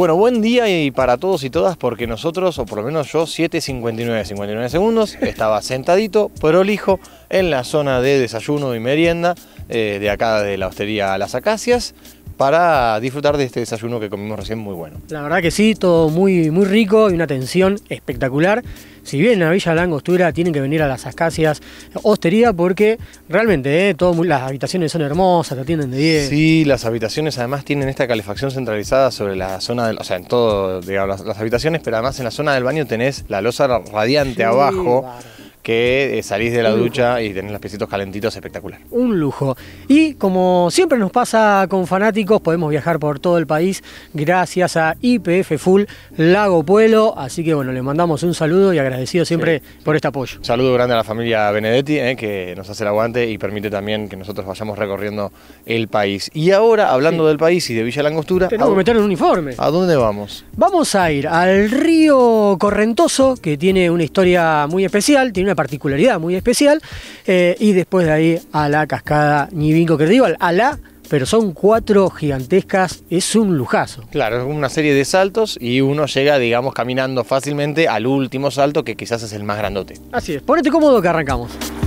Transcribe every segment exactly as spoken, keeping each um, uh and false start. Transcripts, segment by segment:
Bueno, buen día y para todos y todas, porque nosotros, o por lo menos yo, siete cincuenta y nueve, cincuenta y nueve segundos, estaba sentadito, prolijo, en la zona de desayuno y merienda eh, de acá de la hostería Las Acacias, para disfrutar de este desayuno que comimos recién, muy bueno. La verdad que sí, todo muy, muy rico y una atención espectacular. Si vienen a Villa La Angostura, tienen que venir a Las Acacias Hostería porque realmente eh, todo muy, las habitaciones son hermosas, te atienden de diez. Sí, las habitaciones además tienen esta calefacción centralizada sobre la zona del, o sea, en todo, digamos, las, las habitaciones, pero además en la zona del baño tenés la loza radiante sí, abajo. Claro. Que eh, salís de la ducha y tenés los piecitos calentitos, espectacular. Un lujo. Y como siempre nos pasa con fanáticos, podemos viajar por todo el país gracias a Y P F Full Lago Puelo. Así que bueno, le mandamos un saludo y agradecido siempre sí. por este apoyo. Un saludo grande a la familia Benedetti, eh, que nos hace el aguante y permite también que nosotros vayamos recorriendo el país. Y ahora, hablando sí. del país y de Villa La Angostura, tenemos que meter un uniforme. ¿A dónde vamos? Vamos a ir al río Correntoso, que tiene una historia muy especial, tiene una particularidad muy especial, eh, y después de ahí a la cascada Ñivinco, que digo, a la, pero son cuatro gigantescas, es un lujazo. Claro, es una serie de saltos y uno llega, digamos, caminando fácilmente al último salto, que quizás es el más grandote. Así es, ponete cómodo que arrancamos.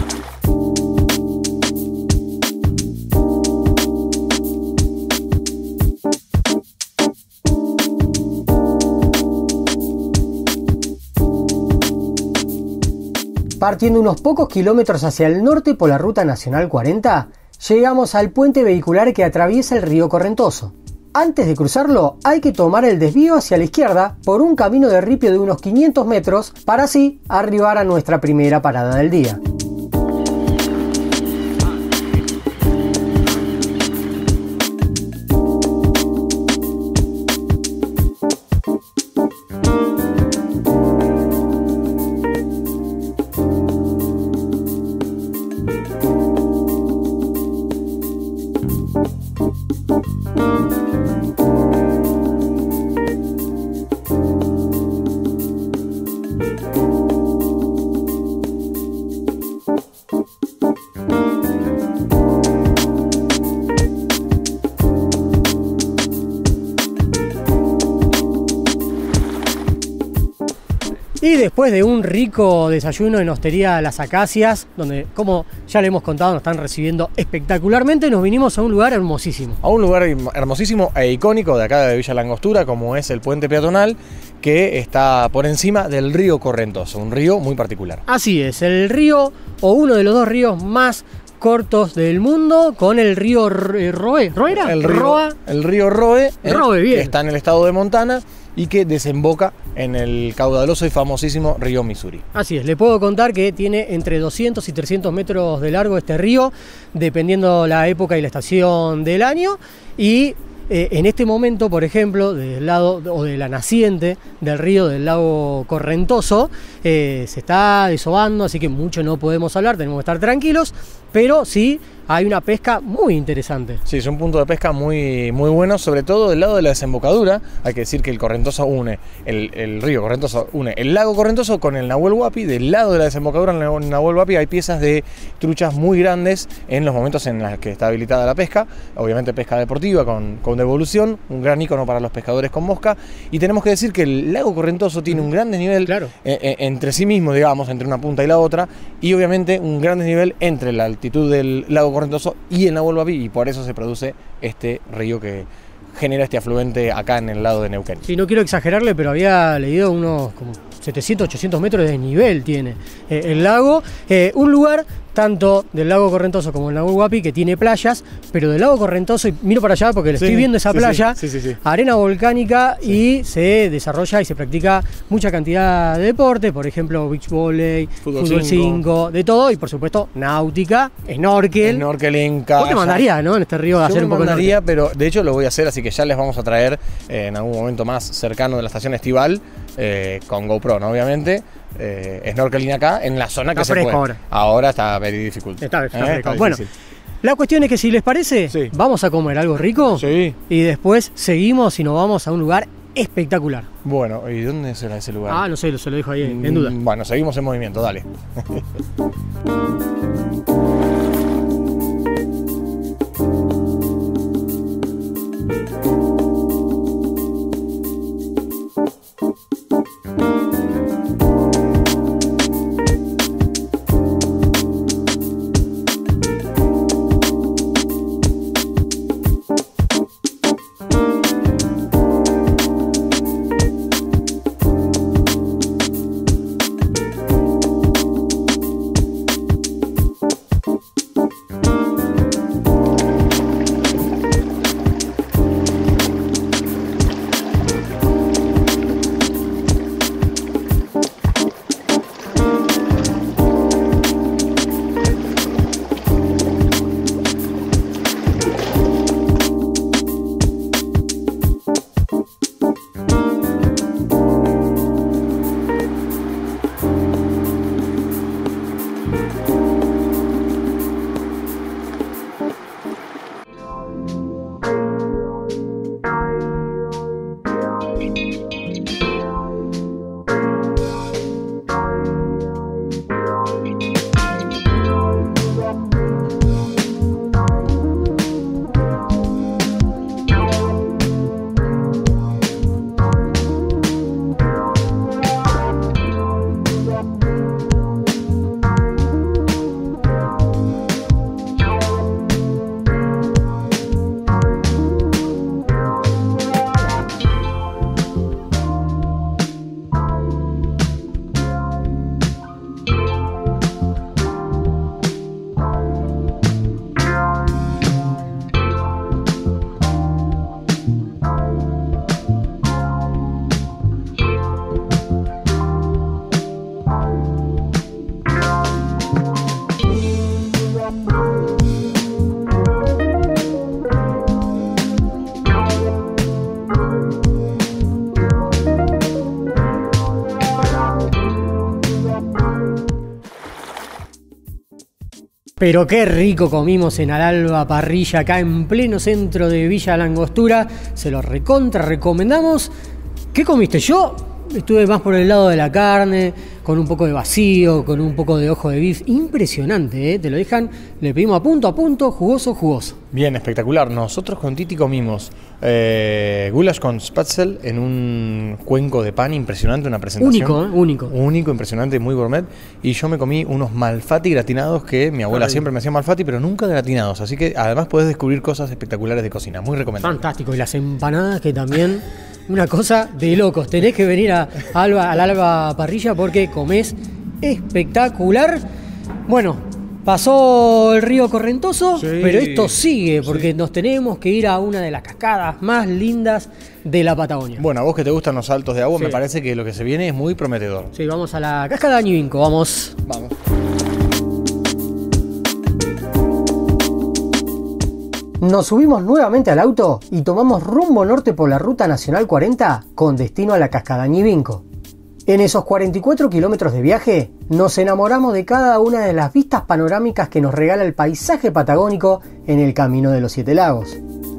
Partiendo unos pocos kilómetros hacia el norte por la Ruta Nacional cuarenta, llegamos al puente vehicular que atraviesa el río Correntoso. Antes de cruzarlo, hay que tomar el desvío hacia la izquierda por un camino de ripio de unos quinientos metros para así arribar a nuestra primera parada del día. Y después de un rico desayuno en Hostería Las Acacias, donde, como ya le hemos contado, nos están recibiendo espectacularmente, nos vinimos a un lugar hermosísimo. A un lugar hermosísimo e icónico de acá de Villa La Angostura, como es el puente peatonal, que está por encima del río Correntoso, un río muy particular. Así es, el río, o uno de los dos ríos más cortos del mundo, con el río Roe. ¿Roera? El río, Roa. El río Roe, eh, Roe, bien. Que está en el estado de Montana y que desemboca en el caudaloso y famosísimo río Missouri. Así es, le puedo contar que tiene entre doscientos y trescientos metros de largo este río, dependiendo la época y la estación del año, y eh, en este momento, por ejemplo, del lado o de la naciente del río del lago Correntoso, eh, se está desobando, así que mucho no podemos hablar, tenemos que estar tranquilos, pero sí hay una pesca muy interesante. Sí, es un punto de pesca muy, muy bueno, sobre todo del lado de la desembocadura. Hay que decir que el Correntoso une, el, el río Correntoso une el lago Correntoso con el Nahuel Huapi. Del lado de la desembocadura en el Nahuel Huapi hay piezas de truchas muy grandes en los momentos en los que está habilitada la pesca. Obviamente pesca deportiva con, con devolución, un gran ícono para los pescadores con mosca. Y tenemos que decir que el lago Correntoso tiene un gran desnivel claro. eh, eh, entre sí mismo, digamos, entre una punta y la otra, y obviamente un gran desnivel entre la altitud del lago Correntoso y el Nahuel Huapi, y por eso se produce este río que genera este afluente acá en el lado de Neuquén. Sí, no quiero exagerarle, pero había leído unos como setecientos, ochocientos metros de desnivel tiene eh, el lago. Eh, un lugar tanto del lago Correntoso como el Nahuel Huapi que tiene playas, pero del lago Correntoso, y miro para allá porque le sí, estoy viendo esa sí, playa, sí, sí, sí, sí. arena volcánica sí. y se desarrolla y se practica mucha cantidad de deporte, por ejemplo beach volley, fútbol, fútbol cinco, de todo, y por supuesto náutica, snorkel. Snorkeling, kayak. Vos te mandarías, ¿no? En este río a hacer un poco de mandaría, pero de hecho lo voy a hacer, así que ya les vamos a traer eh, en algún momento más cercano de la estación estival, eh, con GoPro, ¿no? Obviamente. Eh, snorkeling acá en la zona que está se puede. Ahora. ahora está very difficult. Está, está ¿Eh? fresco. Está bueno, la cuestión es que si les parece, sí. vamos a comer algo rico sí. y después seguimos y nos vamos a un lugar espectacular. Bueno, ¿y dónde será ese lugar? Ah, no sé, se lo dejo ahí mm, en duda. Bueno, seguimos en movimiento, dale. Pero qué rico comimos en Al-Alba Parrilla, acá en pleno centro de Villa Langostura. Se lo recontra recomendamos. ¿Qué comiste? Yo estuve más por el lado de la carne, con un poco de vacío, con un poco de ojo de bife. Impresionante, ¿eh? Te lo dejan, le pedimos a punto a punto, jugoso, jugoso. Bien, espectacular. Nosotros con Titi comimos eh, goulash con spatzel en un cuenco de pan impresionante, una presentación. Único, ¿eh? Único. Único, impresionante, muy gourmet. Y yo me comí unos malfatti gratinados que mi abuela Ay. siempre me hacía malfatti, pero nunca gratinados. Así que además podés descubrir cosas espectaculares de cocina. Muy recomendable. Fantástico. Y las empanadas que también... Una cosa de locos, tenés que venir a Alba, al Alba Parrilla porque comés espectacular. Bueno, pasó el río Correntoso, sí. Pero esto sigue porque sí. Nos tenemos que ir a una de las cascadas más lindas de la Patagonia. Bueno, a vos que te gustan los saltos de agua, sí. Me parece que lo que se viene es muy prometedor. Sí, vamos a la cascada de Ñivinco, vamos. Vamos. Nos subimos nuevamente al auto y tomamos rumbo norte por la Ruta Nacional cuarenta con destino a la cascada Ñivinco. En esos cuarenta y cuatro kilómetros de viaje nos enamoramos de cada una de las vistas panorámicas que nos regala el paisaje patagónico en el Camino de los Siete Lagos.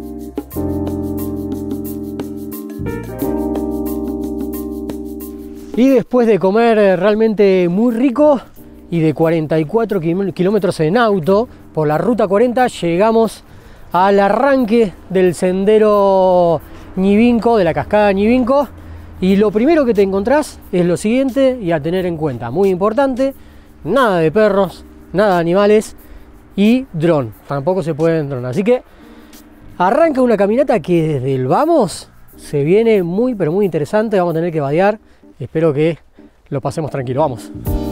Y después de comer realmente muy rico y de cuarenta y cuatro kilómetros en auto por la Ruta cuarenta llegamos al arranque del sendero Ñivinco, de la cascada Ñivinco, y lo primero que te encontrás es lo siguiente y a tener en cuenta, muy importante, nada de perros, nada de animales y dron, tampoco se puede en dron, así que arranca una caminata que desde el vamos se viene muy pero muy interesante, vamos a tener que vadear, espero que lo pasemos tranquilo, vamos.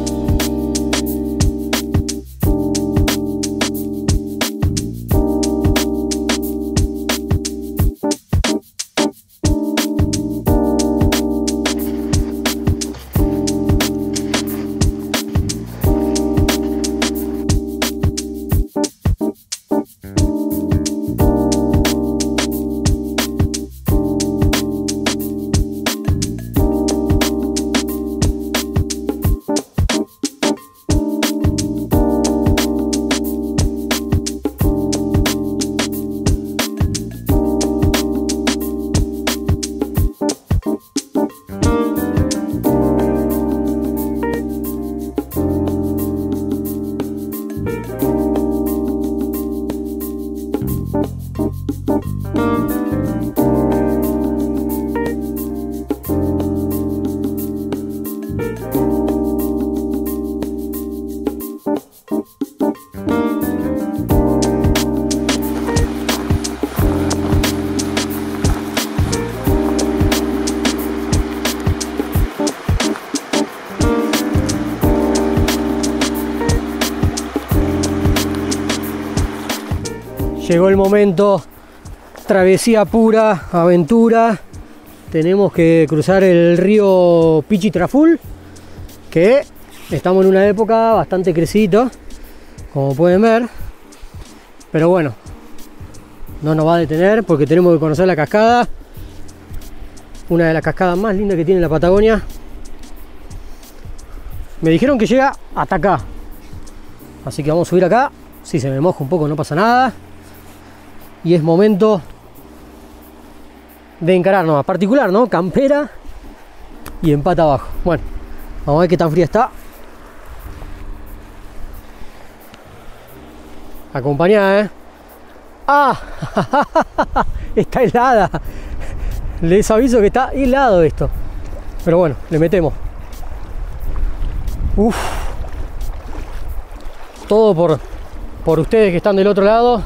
Llegó el momento, travesía pura, aventura. Tenemos que cruzar el río Pichitraful, que estamos en una época bastante crecidito, como pueden ver. Pero bueno, no nos va a detener porque tenemos que conocer la cascada. Una de las cascadas más lindas que tiene la Patagonia. Me dijeron que llega hasta acá. Así que vamos a subir acá. Si se me moja un poco no pasa nada. Y es momento de encararnos, a particular, ¿no? Campera y empata abajo. Bueno, vamos a ver qué tan fría está. Acompañada, ¿eh? ¡Ah! Está helada. Les aviso que está helado esto. Pero bueno, le metemos. Uf. Todo por, por ustedes que están del otro lado.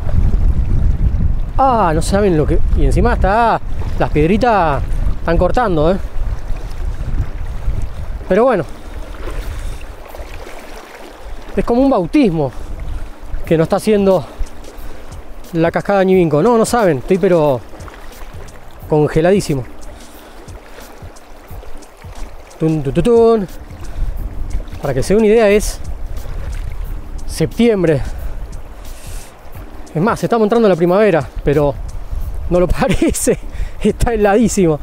Ah, no saben lo que... Y encima está... Las piedritas están cortando, ¿eh? Pero bueno. Es como un bautismo que nos está haciendo la cascada Ñivinco. No, no saben. Estoy pero... congeladísimo. Tun, tun, tun, tun. Para que se dé una idea es... septiembre. Es más, estamos entrando en la primavera, pero no lo parece, está heladísimo.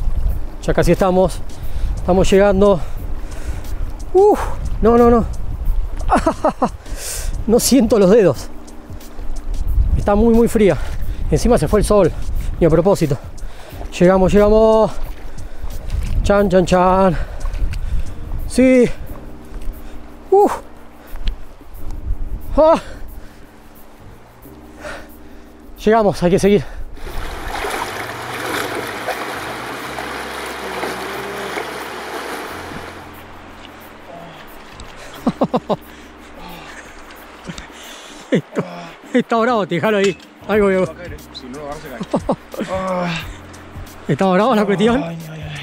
Ya casi estamos, estamos llegando. Uf, no, no, no, No siento los dedos. Está muy, muy fría. Encima se fue el sol. Y a propósito. Llegamos, llegamos. Chan, chan, chan. Sí. Uh. Ah. Llegamos, hay que seguir. Esto, está bravo, te déjalo ahí. Ahí voy, voy. Está bravo la cuestión. Ay, ay, ay.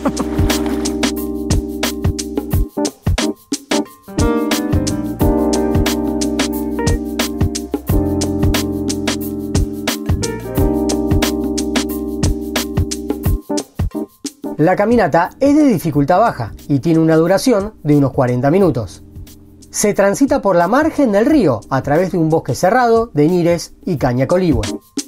La caminata es de dificultad baja y tiene una duración de unos cuarenta minutos. Se transita por la margen del río a través de un bosque cerrado de ñires y caña coligüe.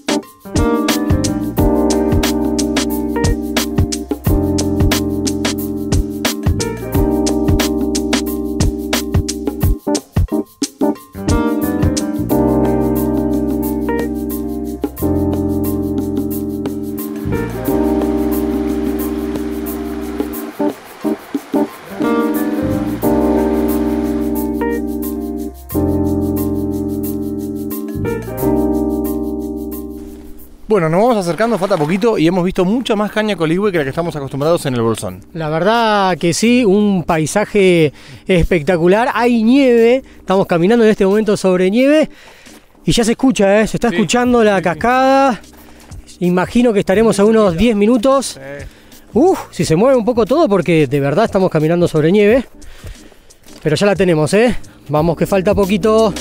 Bueno, nos vamos acercando, falta poquito y hemos visto mucha más caña coligüe que la que estamos acostumbrados en el Bolsón. La verdad que sí, un paisaje espectacular. Hay nieve, estamos caminando en este momento sobre nieve y ya se escucha, ¿eh? Se está sí, escuchando la sí, cascada. Sí. Imagino que estaremos a unos diez minutos. Sí. Uf, si se mueve un poco todo porque de verdad estamos caminando sobre nieve. Pero ya la tenemos, ¿eh? Vamos que falta poquito.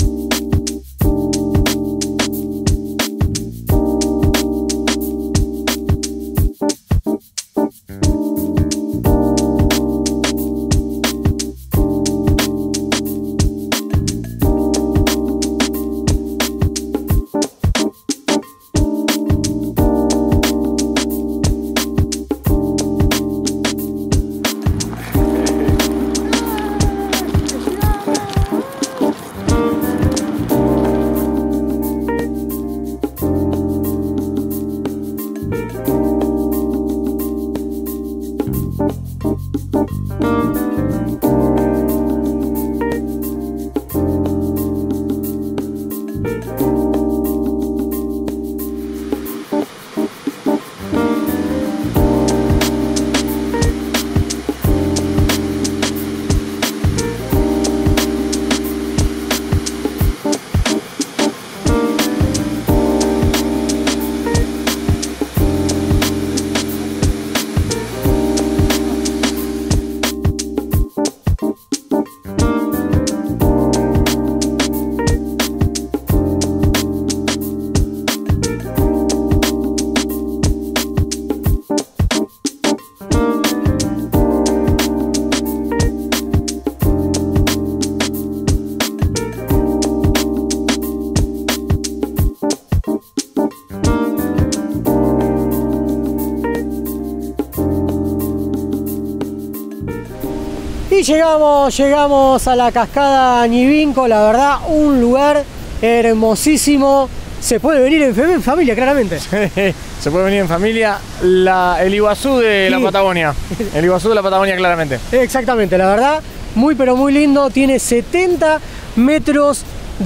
Y llegamos, llegamos a la cascada Ñivinco, la verdad, un lugar hermosísimo. Se puede venir en familia, claramente. Se puede venir en familia. La, el Iguazú de sí. la Patagonia. El Iguazú de la Patagonia, claramente. Exactamente, la verdad, muy pero muy lindo. Tiene setenta metros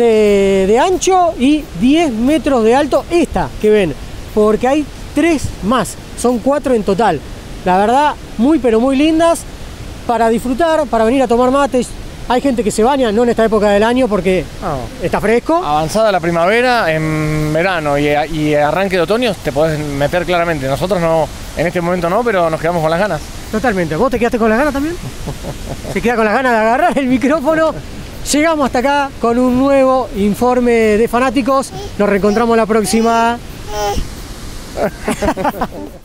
de, de ancho y diez metros de alto esta que ven. Porque hay tres más, son cuatro en total. La verdad, muy pero muy lindas. Para disfrutar, para venir a tomar mates. Hay gente que se baña, no en esta época del año porque oh. está fresco. Avanzada la primavera, en verano y, y arranque de otoño te podés meter claramente. Nosotros no, en este momento no, pero nos quedamos con las ganas. Totalmente. ¿Vos te quedaste con las ganas también? Se queda con las ganas de agarrar el micrófono. Llegamos hasta acá con un nuevo informe de fanáticos. Nos reencontramos la próxima.